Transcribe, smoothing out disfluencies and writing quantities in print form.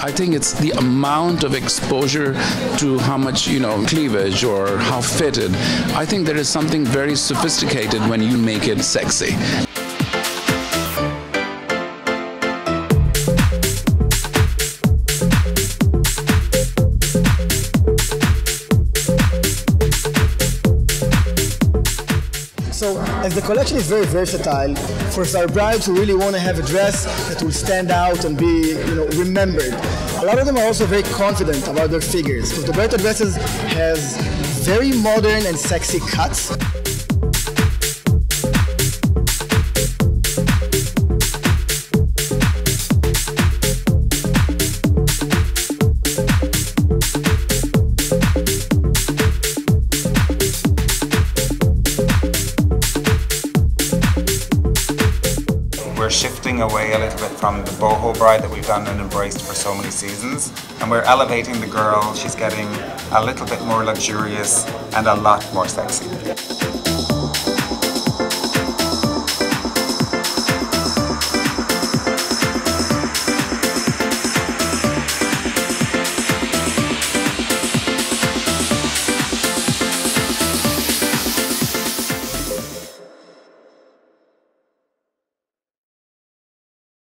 I think it's the amount of exposure to how much, cleavage or how fitted. I think there is something very sophisticated when you make it sexy. So, as the collection is very versatile, for our brides who really want to have a dress that will stand out and be, remembered, a lot of them are also very confident about their figures. So the Berta dresses has very modern and sexy cuts. We're shifting away a little bit from the boho bride that we've done and embraced for so many seasons, and we're elevating the girl. She's getting a little bit more luxurious and a lot more sexy.